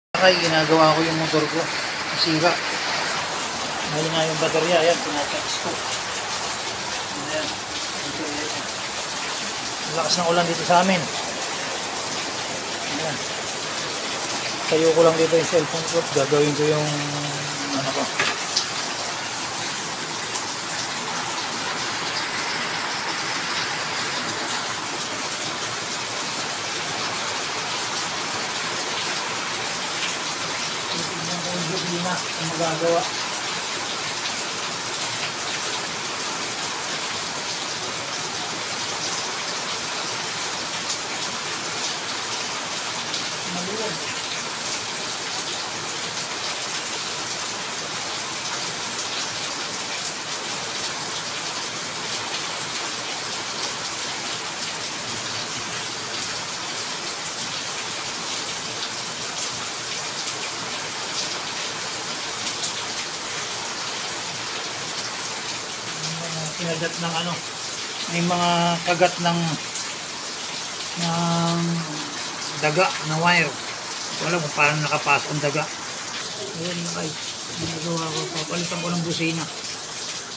Kaya ginagawa ko yung motor ko. Masira. Ngayon na yung baterya. Ayan, pinatouch ko. Ayan. Lakas ng ulan dito sa amin. Ayan. Tayo ko lang dito yung cellphone ko. Gagawin ko yung ano ko. Tignan ko yung bubina ang magagawa. Maluwag. Kinagat ng ano, may mga kagat ng daga na wire. Wala kung paano nakapasok ang daga. Ayan na kayo, ginagawa ko, papalitan ko ng busina.